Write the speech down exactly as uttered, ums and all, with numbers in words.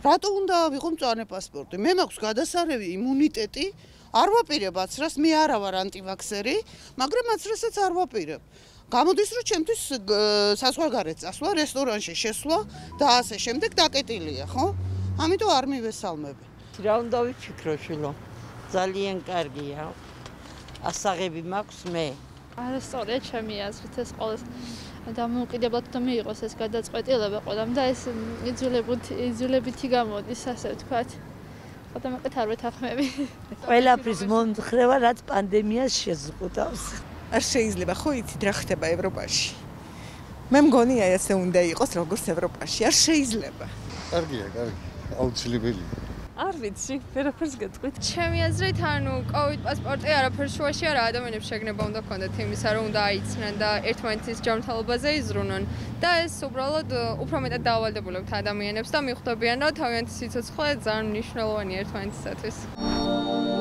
რატო უნდა ავიღო მწვანე პასპორტი? მე მაქვს გადასარევი იმუნიტეტი, არ ვაპირებ აცრას, მე არა ვარ ანტივაქსერი, მაგრამ აცრასაც არ ვაპირებ. გამოდის რომ ჩემთვის საზღვარგარეთ წასვლა, რესტორანში შესვლა და ასე შემდეგ დაკეტილია, ხო? ამიტომ არ მივესალმები. რა უნდა ვიფიქრო შვილო? ძალიან კარგია. ასაღები მაქვს მე. არასწორია ჩემი აზრით ეს ყოველს დამოუკიდებლად და მიიღოს ეს გადაწყვეტილება ყველამ და ეს იძულებითი იძულებითი გამოდის, ასე ვთქვათ. ხოდა მე არ ვეთანხმები. ყველაფრის მომხრევა რაც პანდემიას შეზღუდავს. არ შეიძლება ხო იცით რა ხდება ევროპაში. მე მგონია ესე უნდა იყოს როგორც ევროპაში. არ შეიძლება. კარგია, კარგი. აუცილებელია. არ ვიცი, ვერაფერს გეტყვით. ჩემი აზრით, ანუ COVID პასპორტი არაფერ შუაში არა, ადამიანებს შეგნება უნდა ჰქონდეთ იმისა, რომ უნდა აიცნან და ერთმანეთის ჯანმრთელობაზე იზრუნონ და ეს უბრალოდ უფრო მეტად დაავალდებულებთ ადამიანებს და მიხვდებიან, რომ თავიანთი სიცოცხლე ძალიან მნიშვნელოვანია ერთმანეთისათვის.